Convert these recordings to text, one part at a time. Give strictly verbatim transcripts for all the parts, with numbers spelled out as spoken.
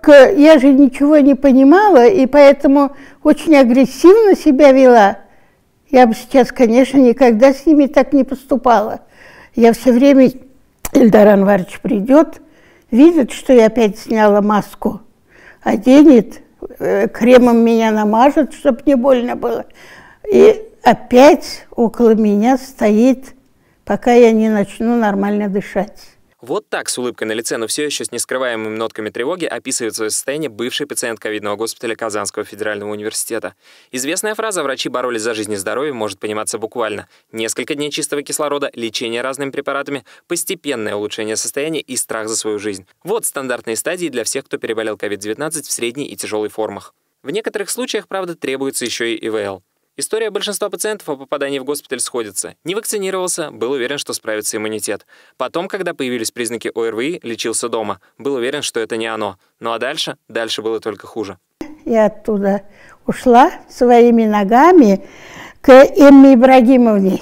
только я же ничего не понимала, и поэтому очень агрессивно себя вела. Я бы сейчас, конечно, никогда с ними так не поступала. Я все время, Ильдар Анварович придет, видит, что я опять сняла маску, оденет, кремом меня намажет, чтобы не больно было. И опять около меня стоит, пока я не начну нормально дышать. Вот так, с улыбкой на лице, но все еще с нескрываемыми нотками тревоги, описывает свое состояние бывший пациент ковидного госпиталя Казанского федерального университета. Известная фраза «врачи боролись за жизнь и здоровье» может пониматься буквально. Несколько дней чистого кислорода, лечение разными препаратами, постепенное улучшение состояния и страх за свою жизнь. Вот стандартные стадии для всех, кто переболел ковид девятнадцать в средней и тяжелой формах. В некоторых случаях, правда, требуется еще и ИВЛ. История большинства пациентов о попадании в госпиталь сходится. Не вакцинировался, был уверен, что справится иммунитет. Потом, когда появились признаки ОРВИ, лечился дома. Был уверен, что это не оно. Ну а дальше? Дальше было только хуже. Я оттуда ушла своими ногами к Эмме Ибрагимовне.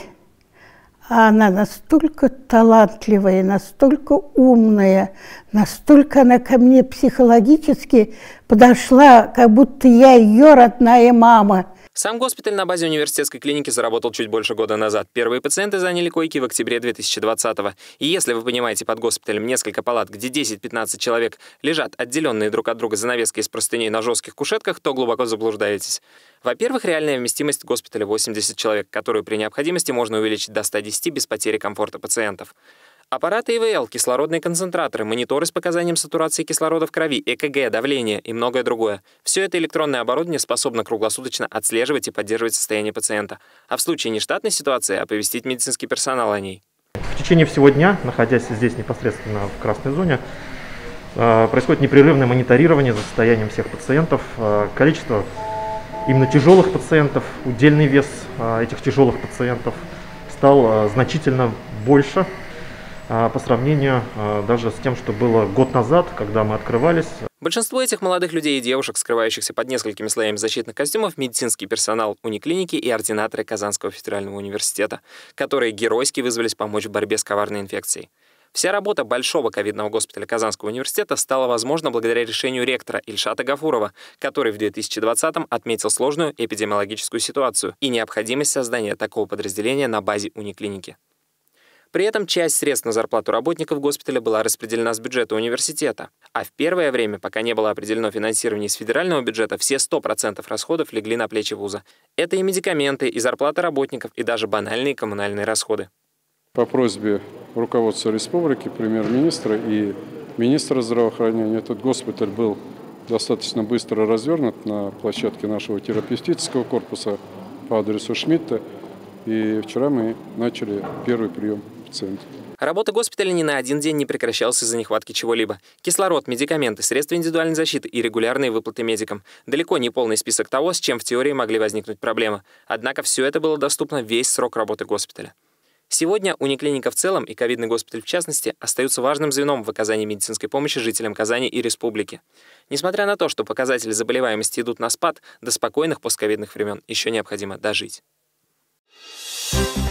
Она настолько талантливая, настолько умная, настолько она ко мне психологически подошла, как будто я ее родная мама. Сам госпиталь на базе университетской клиники заработал чуть больше года назад. Первые пациенты заняли койки в октябре две тысячи двадцатого. И если вы понимаете под госпиталем несколько палат, где десять-пятнадцать человек лежат отделенные друг от друга занавеской из простыней на жестких кушетках, то глубоко заблуждаетесь. Во-первых, реальная вместимость госпиталя восемьдесят человек, которую при необходимости можно увеличить до ста десяти без потери комфорта пациентов. Аппараты ИВЛ, кислородные концентраторы, мониторы с показанием сатурации кислорода в крови, ЭКГ, давление и многое другое. Все это электронное оборудование способно круглосуточно отслеживать и поддерживать состояние пациента. А в случае нештатной ситуации оповестить медицинский персонал о ней. В течение всего дня, находясь здесь непосредственно в красной зоне, происходит непрерывное мониторирование за состоянием всех пациентов. Количество именно тяжелых пациентов, удельный вес этих тяжелых пациентов стал значительно больше по сравнению даже с тем, что было год назад, когда мы открывались. Большинство этих молодых людей и девушек, скрывающихся под несколькими слоями защитных костюмов, медицинский персонал униклиники и ординаторы Казанского федерального университета, которые геройски вызвались помочь в борьбе с коварной инфекцией. Вся работа большого ковидного госпиталя Казанского университета стала возможна благодаря решению ректора Ильшата Гафурова, который в две тысячи двадцатом отметил сложную эпидемиологическую ситуацию и необходимость создания такого подразделения на базе униклиники. При этом часть средств на зарплату работников госпиталя была распределена с бюджета университета. А в первое время, пока не было определено финансирование из федерального бюджета, все сто процентов расходов легли на плечи вуза. Это и медикаменты, и зарплата работников, и даже банальные коммунальные расходы. По просьбе руководства республики, премьер-министра и министра здравоохранения, этот госпиталь был достаточно быстро развернут на площадке нашего терапевтического корпуса по адресу Шмидта. И вчера мы начали первый прием пациентов. Работа госпиталя ни на один день не прекращалась из-за нехватки чего-либо. Кислород, медикаменты, средства индивидуальной защиты и регулярные выплаты медикам. Далеко не полный список того, с чем в теории могли возникнуть проблемы. Однако все это было доступно весь срок работы госпиталя. Сегодня униклиника в целом и ковидный госпиталь в частности остаются важным звеном в оказании медицинской помощи жителям Казани и республики. Несмотря на то, что показатели заболеваемости идут на спад, до спокойных постковидных времен еще необходимо дожить.